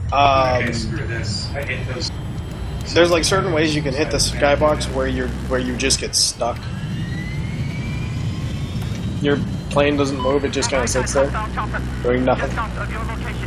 Okay, screw this. I hate those. There's like certain ways you can hit the skybox where you just get stuck. Your plane doesn't move; it just kind of sits there, doing nothing.